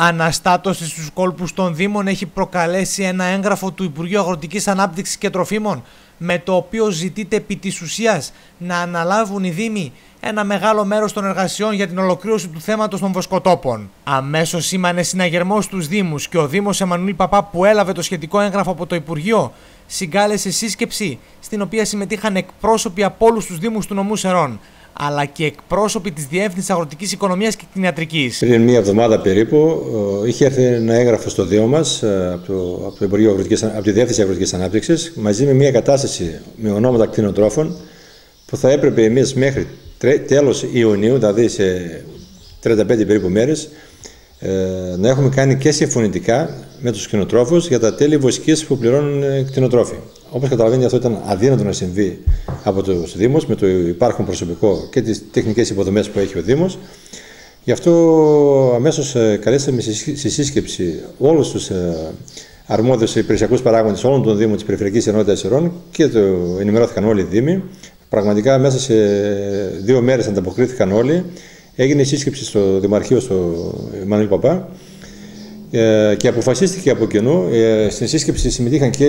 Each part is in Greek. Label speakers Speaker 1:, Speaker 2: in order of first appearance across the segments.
Speaker 1: Αναστάτωση στους κόλπους των Δήμων έχει προκαλέσει ένα έγγραφο του Υπουργείου Αγροτικής Ανάπτυξης και Τροφίμων, με το οποίο ζητείται επί της ουσίας να αναλάβουν οι Δήμοι ένα μεγάλο μέρος των εργασιών για την ολοκλήρωση του θέματος των βοσκοτόπων. Αμέσως σήμανε συναγερμό στους Δήμους και ο Δήμος Εμμανουήλ Παπά, που έλαβε το σχετικό έγγραφο από το Υπουργείο, συγκάλεσε σύσκεψη στην οποία συμμετείχαν εκπρόσωποι από όλους τους Δήμους του νομού Σερών, αλλά και εκπρόσωποι της Διεύθυνσης Αγροτικής Οικονομίας και Κτηνιατρικής.
Speaker 2: Πριν μία εβδομάδα περίπου είχε έρθει ένα έγγραφο στο Δήμο μας από τη Διεύθυνση Αγροτικής Ανάπτυξης, μαζί με μία κατάσταση με ονόματα κτηνοτρόφων που θα έπρεπε εμείς μέχρι τέλος Ιουνίου, δηλαδή σε 35 περίπου μέρες, να έχουμε κάνει και συμφωνητικά με τους κτηνοτρόφους για τα τέλη βοσκής που πληρώνουν κτηνοτρόφοι. Όπως καταλαβαίνετε, αυτό ήταν αδύνατο να συμβεί από τους Δήμους με το υπάρχον προσωπικό και τις τεχνικές υποδομές που έχει ο Δήμος. Γι' αυτό αμέσως καλέσαμε στη σύσκεψη όλους τους αρμόδιους υπηρεσιακούς παράγοντες όλων των Δήμων της Περιφερειακής Ενότητας Σερών και το ενημερώθηκαν όλοι οι Δήμοι. Πραγματικά μέσα σε 2 μέρες ανταποκρίθηκαν όλοι. Έγινε η σύσκεψη στο Δημαρχείο, στο Εμμανουήλ Παπά, και αποφασίστηκε από κοινού. Στην σύσκεψη συμμετείχαν και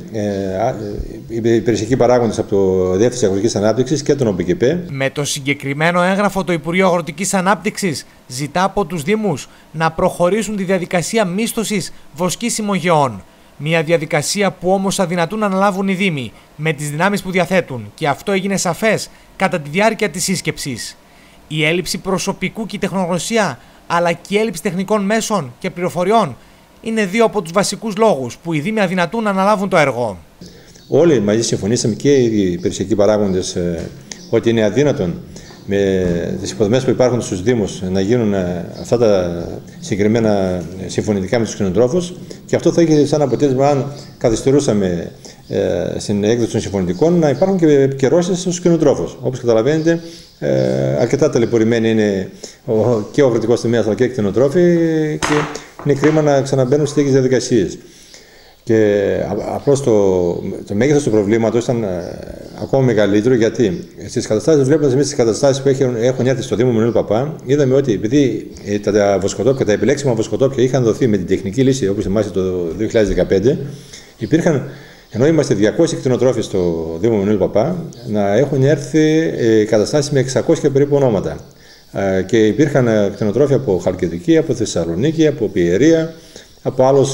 Speaker 2: οι υπηρεσιακοί παράγοντες από το Διεύθυνση Αγροτικής Ανάπτυξης και τον ΟΠΚΠ.
Speaker 1: Με το συγκεκριμένο έγγραφο, το Υπουργείο Αγροτικής Ανάπτυξης ζητά από τους Δήμους να προχωρήσουν τη διαδικασία μίσθωσης βοσκήσιμων γεών. Μια διαδικασία που όμως αδυνατούν να αναλάβουν οι Δήμοι με τις δυνάμεις που διαθέτουν, και αυτό έγινε σαφές κατά τη διάρκεια της σύσκεψης. Η έλλειψη προσωπικού και η τεχνογνωσία, αλλά και η έλλειψη τεχνικών μέσων και πληροφοριών είναι 2 από τους βασικούς λόγους που οι Δήμοι αδυνατούν να αναλάβουν το έργο.
Speaker 2: Όλοι μαζί συμφωνήσαμε, και οι υπηρεσιακοί παράγοντες, ότι είναι αδύνατον με τις υποδομές που υπάρχουν στους Δήμους να γίνουν αυτά τα συγκεκριμένα συμφωνητικά με τους κτηνοτρόφους, και αυτό θα είχε σαν αποτέλεσμα, αν καθυστερούσαμε στην έκδοση των συμφωνητικών, να υπάρχουν και επικαιρώσεις στους κτηνοτρόφους. Όπως καταλαβαίνετε, αρκετά ταλαιπωρημένοι είναι και ο αγροτικός τομέας αλλά και οι κτηνοτρόφοι, και είναι κρίμα να ξαναμπαίνουν στις τέτοιες διαδικασίες. Και απλώς το μέγεθος του προβλήματος ήταν ακόμα μεγαλύτερο, γιατί στις καταστάσεις, βλέποντας εμείς τις καταστάσεις που έχουν έρθει στο Δήμο Εμμανουήλ Παπά, είδαμε ότι επειδή τα βοσκοτόπια, τα επιλέξιμα βοσκοτόπια είχαν δοθεί με την τεχνική λύση, όπως θυμάστε, το 2015, υπήρχαν, ενώ είμαστε 200 κτηνοτρόφοι στο Δήμο Εμμανουήλ Παπά, να έχουν έρθει καταστάσεις με 600 περίπου ονόματα. Και υπήρχαν κτηνοτρόφοι από Χαλκιδική, από Θεσσαλονίκη, από Πιερία, από άλλους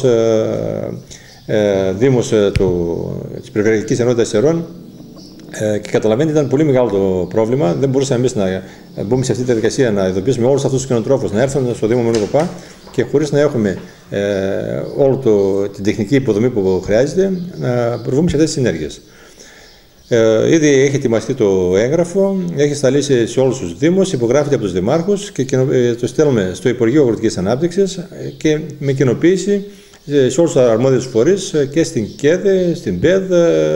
Speaker 2: Δήμους της Περιφερειακής Ενότητας Σερών, και καταλαβαίνετε, ήταν πολύ μεγάλο το πρόβλημα. Δεν μπορούσαμε εμείς να μπούμε σε αυτή τη διαδικασία, να ειδοποιήσουμε όλους αυτούς τους κτηνοτρόφους να έρθουν στο Δήμο Εμμανουήλ Παπά, και χωρίς να έχουμε όλη την τεχνική υποδομή που χρειάζεται, να προβούμε σε αυτές τις συνέργειες. Ήδη έχει ετοιμαστεί το έγγραφο, έχει σταλεί σε όλους τους Δήμους, υπογράφεται από τους Δημάρχους και το στέλνουμε στο Υπουργείο Αγροτικής Ανάπτυξης και με κοινοποίηση σε όλους τους αρμόδιους φορείς, και στην ΚΕΔ, στην ΠΕΔ,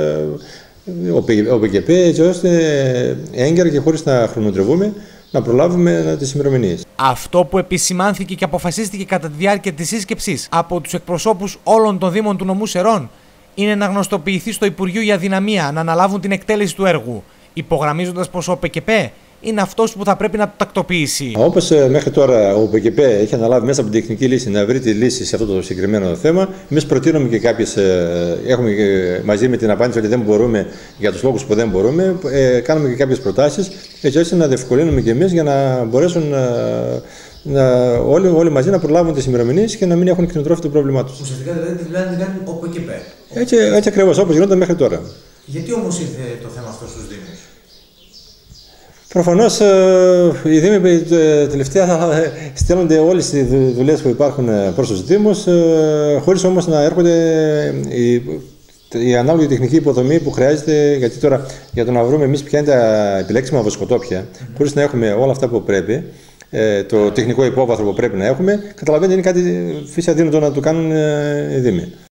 Speaker 2: ΟΠΚΠ, έτσι ώστε έγκαιρα και χωρίς να χρονοτρεβούμε να προλάβουμε τις ημερομηνίες.
Speaker 1: Αυτό που επισημάνθηκε και αποφασίστηκε κατά τη διάρκεια της σύσκεψης από τους εκπροσώπους όλων των Δήμων του νομού Σερών είναι να γνωστοποιηθεί στο Υπουργείο η αδυναμία να αναλάβουν την εκτέλεση του έργου, υπογραμμίζοντας πως ο ΟΠΚΠ είναι αυτός που θα πρέπει να το τακτοποιήσει.
Speaker 2: Όπως μέχρι τώρα ο ΟΠΚΠ έχει αναλάβει μέσα από την τεχνική λύση να βρει τη λύση σε αυτό το συγκεκριμένο θέμα, εμείς προτείνουμε και κάποιες, έχουμε μαζί με την απάντηση ότι δεν μπορούμε για τους λόγους που δεν μπορούμε, κάνουμε και κάποιες προτάσεις, έτσι ώστε να διευκολύνουμε και εμείς για να μπορέσουν όλοι μαζί να προλάβουν τις ημερομηνίες και να μην έχουν κτηνοτρόφοι το πρόβλημά τους.
Speaker 3: Ουσιαστικά δηλαδή τη δουλειά την κάνει ο ΟΠΚΠ.
Speaker 2: Έτσι ακριβώς, όπως γινόταν μέχρι τώρα.
Speaker 3: Γιατί όμως ήρθε το θέμα αυτό στους Δήμους?
Speaker 2: Προφανώς οι Δήμοι τελευταία στέλνονται όλες τις δουλειές που υπάρχουν προς τους Δήμους, χωρίς όμως να έρχονται η ανάλογη τεχνική υποδομή που χρειάζεται, γιατί τώρα για το να βρούμε εμείς ποια είναι τα επιλέξιμα βοσκοτόπια, χωρίς να έχουμε όλα αυτά που πρέπει, το τεχνικό υπόβαθρο που πρέπει να έχουμε, καταλαβαίνετε, είναι κάτι φύση αδύνατο να το κάνουν οι Δήμοι.